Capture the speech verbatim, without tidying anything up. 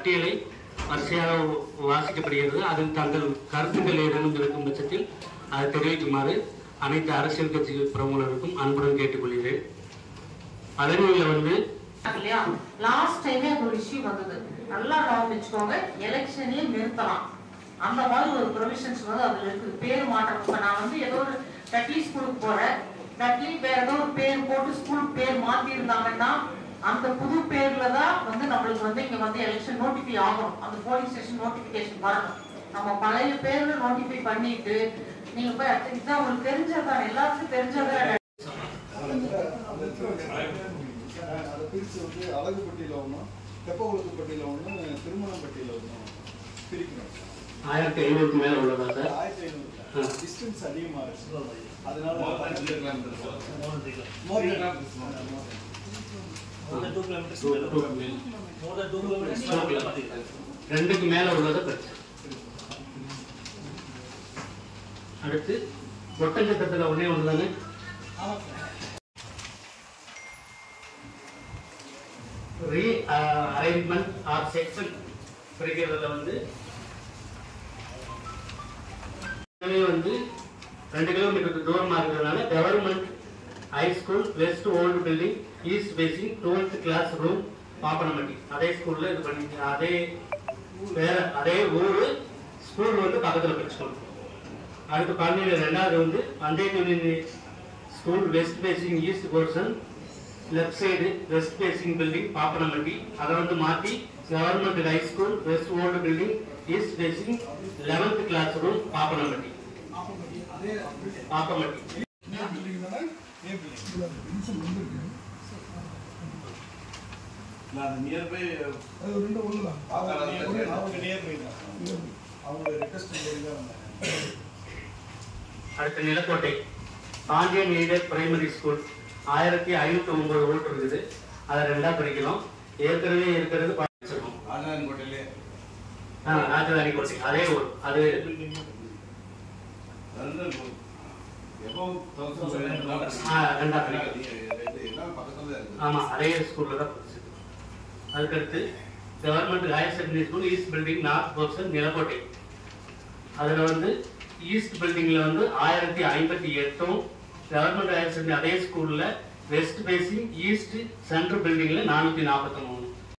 பட்டியலை வரிசையாக வாசிக்கப்படுகிறது. அதில் தங்கள் கருத்துக்கள் ஏதேனும் இருக்கும் பட்சத்தில் அதை தெரிவிக்குமாறு அனைத்து அரசியல் கட்சி பிரமுகர்களுக்கும் அன்புடன் கேட்டுக்கொள்கிறேன். பழனியில் வந்து லாஸ்ட் டைமே ஒரு இஷ்யூ வந்தது, நல்லா கவனிச்சுக்கோங்க, எலெக்ஷனையும் நிறுத்தலாம் அந்த மாதிரி ஒரு ப்ரொவிஷன்ஸ் வந்து அதுல இருக்குது. பேர் மாற்றம், இப்போ நான் வந்து ஏதோ ஒரு டட்லி ஸ்கூலுக்கு போறேன், டட்லி வேற ஏதோ ஒரு பேர் போட்டு ஸ்கூல் பேர் மாத்தி இருந்தாங்கன்னா அந்த புது பேர்ல தான் வந்து நம்மளுக்கு வந்து இங்க வந்து எலெக்ஷன் நோட்டிஃபை ஆகணும், அந்த போலிங் ஸ்டேஷன் நோட்டிபிகேஷன் வரணும். நம்ம பழைய பேர்ல நோட்டிஃபை பண்ணிட்டு நீங்க போய் இதுதான் உங்களுக்கு தெரிஞ்சதான், எல்லாருக்கும் தெரிஞ்சதான். அழகு பட்டியல ஒன்றும் தெப்பகுளத்து பட்டியல ஒன்றும் திருமணம் பட்டியல ஒன்றும் பிரிக்கணும். ஆயிரத்தி ஐநூறுக்கு மேல உள்ளதா சார்? ஆயிரத்தி ஐநூறு டிஸ்டன்ஸ் அதிகமா இருக்கு, அதனால ரெண்டுக்கு மேல உள்ளத பிரச்சனை. அடுத்து ஒட்டஞ்சத்திரத்துல ஒன்னே ஒண்ணுதானே, ரீ அரேஞ்ச்மெண்ட் ஆர் செக்ஷன் பிரிக்கிறதுல வந்து வந்து ரெண்டு கிலோமீட்டருக்கு தூரமா இருக்கிறதுனால government high school west old building east facing twelfth class room Pappanampatti, அதே ஸ்கூல்ல இது பண்ணி அதே வேற அதே ஊரு ஸ்கூல் வந்து பக்கத்துல பிரிச்சுக்கணும். அடுத்து பழனியில் ரெண்டாவது வந்து பந்தய union school west facing east portion left side west facing building Pappanampatti, அதை வந்து மாற்றி government high school west old building east facing eleventh class room Pappanampatti Pappampatti. அடுத்த Nilakottai Pandian aided primary school ஆயிரத்தி ஐநூத்தி ஒன்பது ஓட்டு இருக்குது, அதை ரெண்டா பிரிக்கலாம். ஏற்கனவே இருக்கிறது ராஜதானி கோட்டை அதே ஊர், அது ரெண்டா பிரிக்கலாம். ஆமா அதே ஸ்கூல்ல தான். அதுக்கடுத்து government higher secondary school east building north portion Nilakottai, அதுல வந்து ஈஸ்ட் பில்டிங்ல வந்து ஆயிரத்தி ஐம்பத்தி எட்டும் கவர்மெண்ட் ஹையர் செகண்டரி அதே ஸ்கூல்ல வெஸ்ட் பேசிங் ஈஸ்ட் சென்ட்ரல் பில்டிங்ல நானூத்தி நாற்பத்தி மூணு